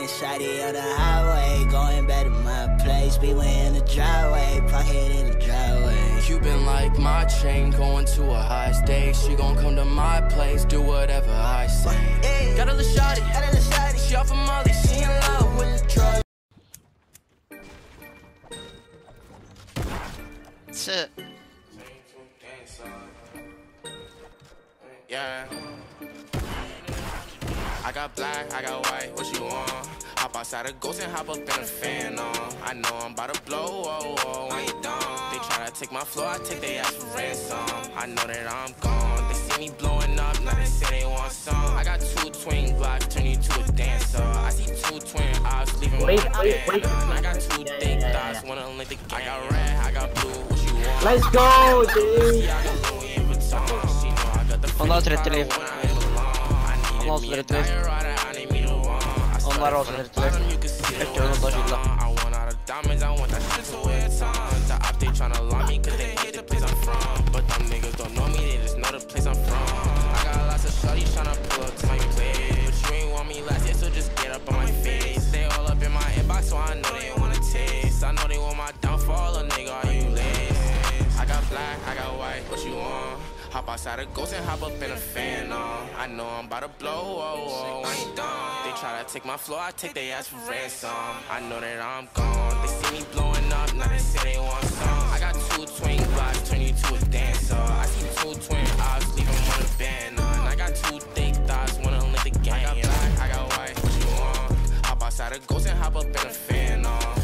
Shawty on the highway, going back to my place. Beware in the driveway, pocket in the driveway. Cuban like my chain, going to a high stage. She gon' come to my place, do whatever I say. Hey. Got a little shawty, she off of Molly, she in love with the drug. Shit. Yeah. I got black, I got white, what you want? Hop outside a ghost and hop up in a fan on. I know I'm about to blow, oh, oh, when you done. They try to take my floor, I take their ass for ransom. I know that I'm gone, they see me blowing up, now they say they want some. I got 2 twin blocks, turn you to a dancer. I see 2 twin eyes, leaving my hand. I got 2 thick thighs, wanna link the game. I got red, I got blue, what you want? Let's go, dude! Onlar türettiler. Onlar türettiler. Onlar olsa türettiler. Hep yolunu taşıdılar. Hop outside a ghost and hop up in a fan on. I know I'm about to blow, oh, oh, when you done. They try to take my floor, I take their ass for ransom. I know that I'm gone, they see me blowing up, now they say they want some. I got 2 twin blocks, turn you to a dancer. I see 2 twin eyes, leave them on a band on. I got 2 thick thighs, wanna link the game. I got black, I got white, what you want? Hop outside a ghost and hop up in a fan on.